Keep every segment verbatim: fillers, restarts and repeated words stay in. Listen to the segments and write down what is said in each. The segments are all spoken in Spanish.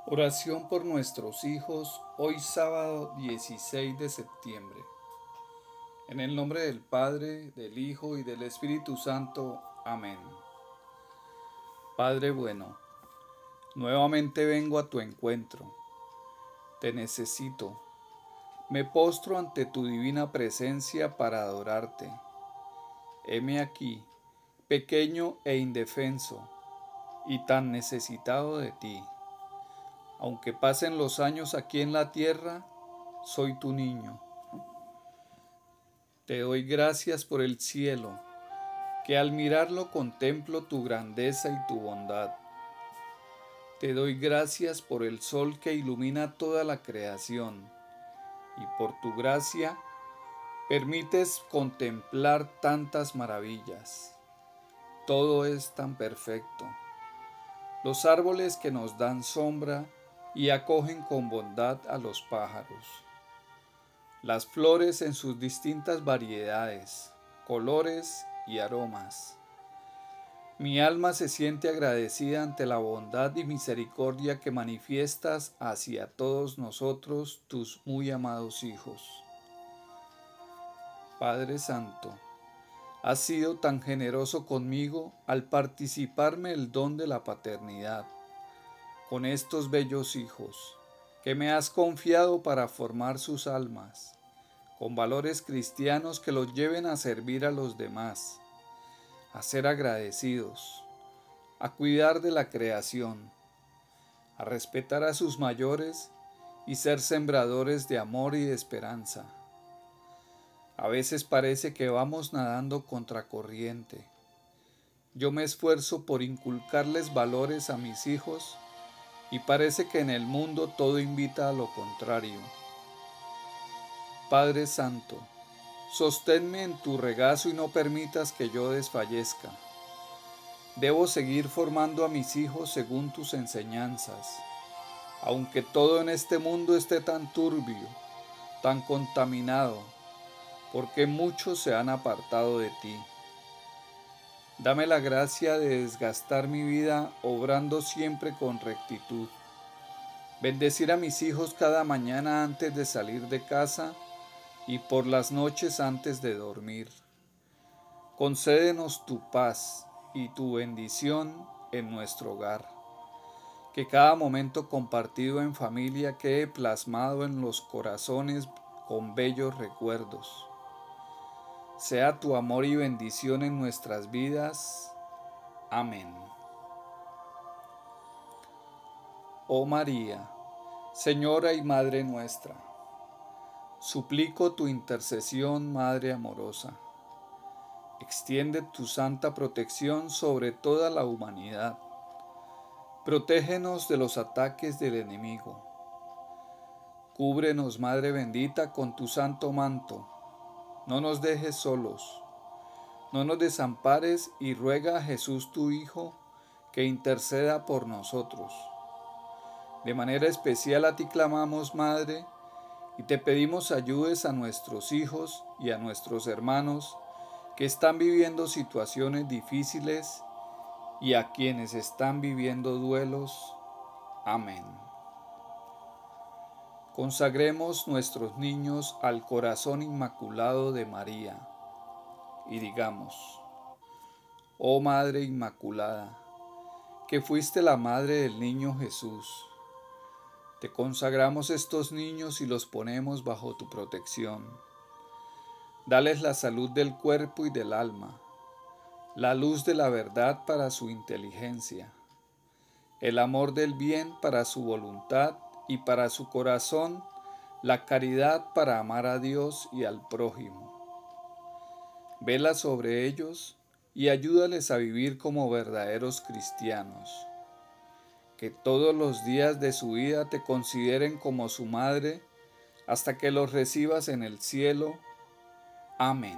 Oración por nuestros hijos, hoy sábado dieciséis de septiembre. En el nombre del Padre, del Hijo y del Espíritu Santo. Amén. Padre bueno, nuevamente vengo a tu encuentro. Te necesito. Me postro ante tu divina presencia para adorarte. Heme aquí, pequeño e indefenso, y tan necesitado de ti. Aunque pasen los años aquí en la tierra, soy tu niño. Te doy gracias por el cielo, que al mirarlo contemplo tu grandeza y tu bondad. Te doy gracias por el sol que ilumina toda la creación, y por tu gracia permites contemplar tantas maravillas. Todo es tan perfecto. Los árboles que nos dan sombra y acogen con bondad a los pájaros. Las flores en sus distintas variedades, colores y aromas. Mi alma se siente agradecida ante la bondad y misericordia que manifiestas hacia todos nosotros, tus muy amados hijos. Padre Santo, has sido tan generoso conmigo al participarme el don de la paternidad, con estos bellos hijos, que me has confiado para formar sus almas, con valores cristianos que los lleven a servir a los demás, a ser agradecidos, a cuidar de la creación, a respetar a sus mayores y ser sembradores de amor y de esperanza. A veces parece que vamos nadando contracorriente. Yo me esfuerzo por inculcarles valores a mis hijos y parece que en el mundo todo invita a lo contrario. Padre Santo, sosténme en tu regazo y no permitas que yo desfallezca. Debo seguir formando a mis hijos según tus enseñanzas, aunque todo en este mundo esté tan turbio, tan contaminado, porque muchos se han apartado de ti. Dame la gracia de desgastar mi vida obrando siempre con rectitud. Bendecir a mis hijos cada mañana antes de salir de casa y por las noches antes de dormir. Concédenos tu paz y tu bendición en nuestro hogar. Que cada momento compartido en familia quede plasmado en los corazones con bellos recuerdos. Sea tu amor y bendición en nuestras vidas. Amén. Oh María, Señora y Madre nuestra, suplico tu intercesión, Madre amorosa. Extiende tu santa protección sobre toda la humanidad. Protégenos de los ataques del enemigo. Cúbrenos, Madre bendita, con tu santo manto. No nos dejes solos. No nos desampares y ruega a Jesús tu Hijo que interceda por nosotros. De manera especial a ti clamamos, Madre, y te pedimos ayudes a nuestros hijos y a nuestros hermanos que están viviendo situaciones difíciles y a quienes están viviendo duelos. Amén. Consagremos nuestros niños al corazón inmaculado de María y digamos: Oh Madre Inmaculada, que fuiste la madre del niño Jesús, te consagramos estos niños y los ponemos bajo tu protección. Dales la salud del cuerpo y del alma, la luz de la verdad para su inteligencia, el amor del bien para su voluntad y para su corazón, la caridad para amar a Dios y al prójimo. Vela sobre ellos y ayúdales a vivir como verdaderos cristianos. Que todos los días de su vida te consideren como su madre hasta que los recibas en el cielo. Amén.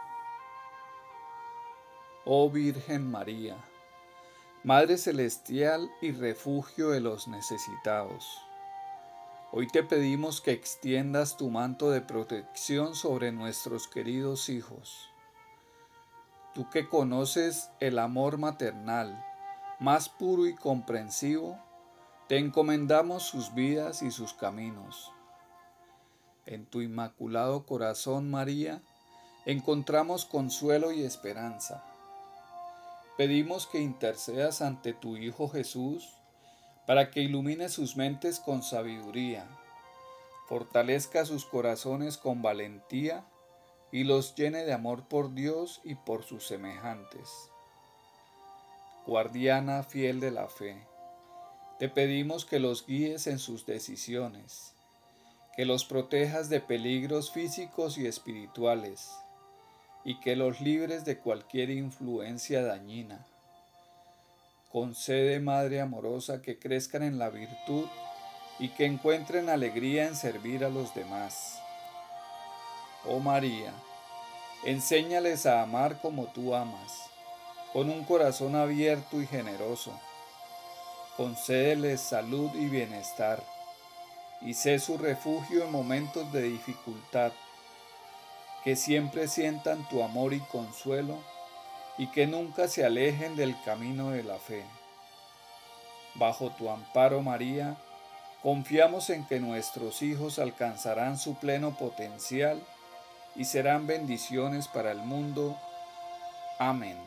Oh Virgen María, Madre celestial y refugio de los necesitados, hoy te pedimos que extiendas tu manto de protección sobre nuestros queridos hijos. Tú que conoces el amor maternal más puro y comprensivo, Te encomendamos sus vidas y sus caminos. En tu inmaculado corazón, María, encontramos consuelo y esperanza. Pedimos que intercedas ante tu Hijo Jesús para que ilumine sus mentes con sabiduría, fortalezca sus corazones con valentía y los llene de amor por Dios y por sus semejantes. Guardiana fiel de la fe, te pedimos que los guíes en sus decisiones, que los protejas de peligros físicos y espirituales, y que los libres de cualquier influencia dañina. Concede, Madre amorosa, que crezcan en la virtud y que encuentren alegría en servir a los demás. Oh María, enséñales a amar como tú amas, con un corazón abierto y generoso. Concédeles salud y bienestar, y sé su refugio en momentos de dificultad, que siempre sientan tu amor y consuelo, y que nunca se alejen del camino de la fe. Bajo tu amparo, María, confiamos en que nuestros hijos alcanzarán su pleno potencial y serán bendiciones para el mundo. Amén.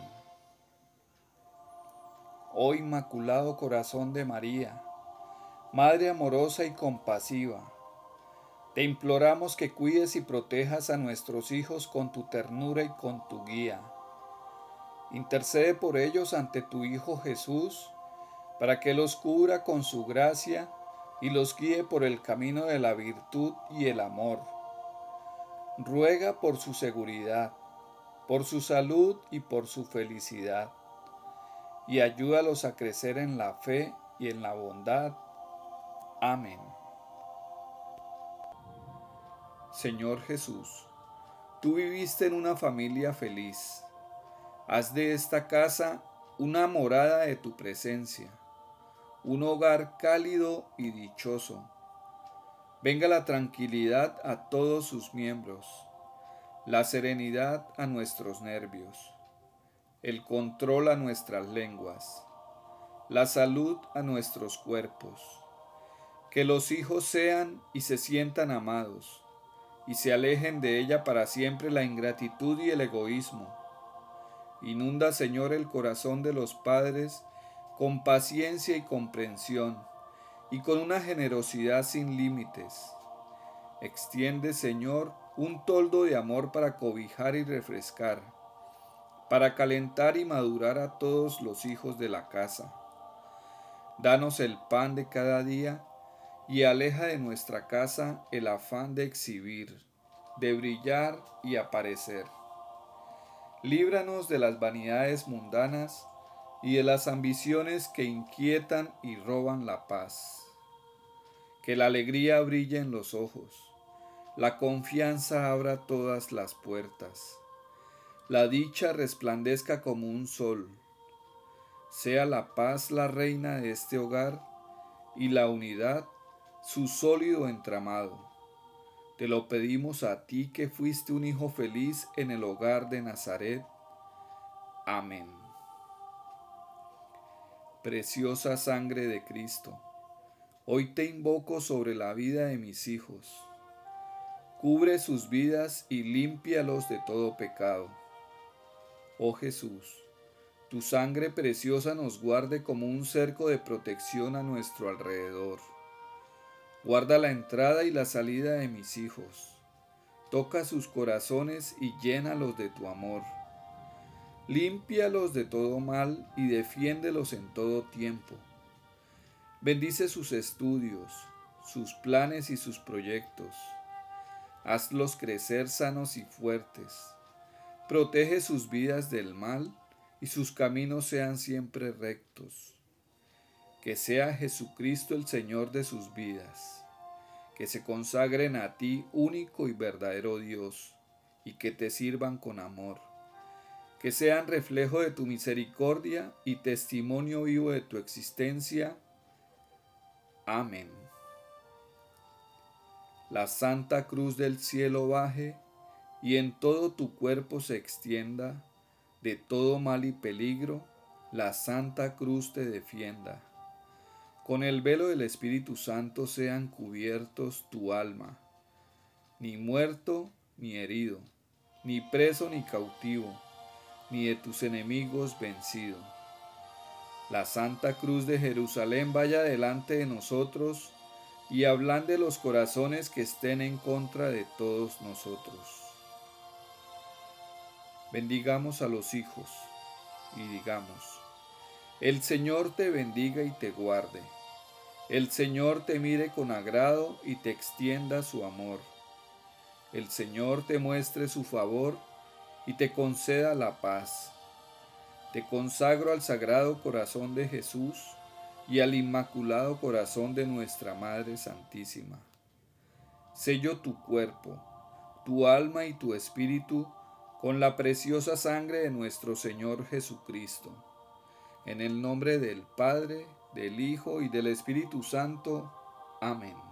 Oh Inmaculado Corazón de María, Madre amorosa y compasiva, te imploramos que cuides y protejas a nuestros hijos con tu ternura y con tu guía. Intercede por ellos ante tu Hijo Jesús, para que los cubra con su gracia y los guíe por el camino de la virtud y el amor. Ruega por su seguridad, por su salud y por su felicidad, y ayúdalos a crecer en la fe y en la bondad. Amén. Señor Jesús, tú viviste en una familia feliz. Haz de esta casa una morada de tu presencia, un hogar cálido y dichoso. Venga la tranquilidad a todos sus miembros, la serenidad a nuestros nervios, el control a nuestras lenguas, la salud a nuestros cuerpos. Que los hijos sean y se sientan amados, y se alejen de ella para siempre la ingratitud y el egoísmo. Inunda, Señor, el corazón de los padres con paciencia y comprensión, y con una generosidad sin límites. Extiende, Señor, un toldo de amor para cobijar y refrescar, para calentar y madurar a todos los hijos de la casa. Danos el pan de cada día, y aleja de nuestra casa el afán de exhibir, de brillar y aparecer. Líbranos de las vanidades mundanas y de las ambiciones que inquietan y roban la paz. Que la alegría brille en los ojos, la confianza abra todas las puertas, la dicha resplandezca como un sol. Sea la paz la reina de este hogar y la unidad su sólido entramado. Te lo pedimos a ti, que fuiste un hijo feliz en el hogar de Nazaret. Amén. Preciosa sangre de Cristo, hoy te invoco sobre la vida de mis hijos. Cubre sus vidas y límpialos de todo pecado. Oh Jesús, tu sangre preciosa nos guarde como un cerco de protección a nuestro alrededor. Guarda la entrada y la salida de mis hijos. Toca sus corazones y llénalos de tu amor. Límpialos de todo mal y defiéndelos en todo tiempo. Bendice sus estudios, sus planes y sus proyectos. Hazlos crecer sanos y fuertes. Protege sus vidas del mal y sus caminos sean siempre rectos. Que sea Jesucristo el Señor de sus vidas, que se consagren a ti, único y verdadero Dios, y que te sirvan con amor, que sean reflejo de tu misericordia y testimonio vivo de tu existencia. Amén. La Santa Cruz del cielo baje, y en todo tu cuerpo se extienda, de todo mal y peligro, la Santa Cruz te defienda. Con el velo del Espíritu Santo sean cubiertos tu alma, ni muerto ni herido, ni preso ni cautivo, ni de tus enemigos vencido. La Santa Cruz de Jerusalén vaya delante de nosotros y ablande los corazones que estén en contra de todos nosotros. Bendigamos a los hijos y digamos: el Señor te bendiga y te guarde. El Señor te mire con agrado y te extienda su amor. El Señor te muestre su favor y te conceda la paz. Te consagro al Sagrado Corazón de Jesús y al Inmaculado Corazón de nuestra Madre Santísima. Sello tu cuerpo, tu alma y tu espíritu con la preciosa sangre de nuestro Señor Jesucristo. En el nombre del Padre, del Hijo y del Espíritu Santo. Amén.